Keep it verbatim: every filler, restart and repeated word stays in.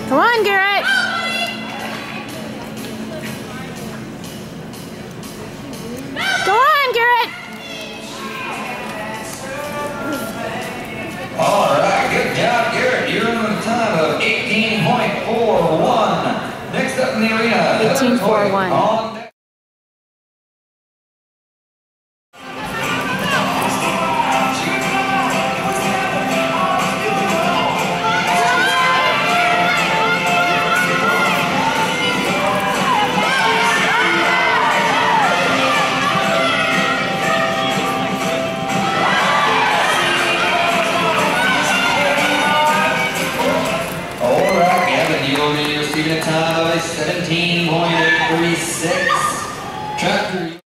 Come on, Garrett. Go on, Garrett. All right, good job, Garrett. You're in the time of eighteen point four one. Next up in the arena, eighteen point four one. All right, Gavin, you'll be receiving a time of seventeen point eight.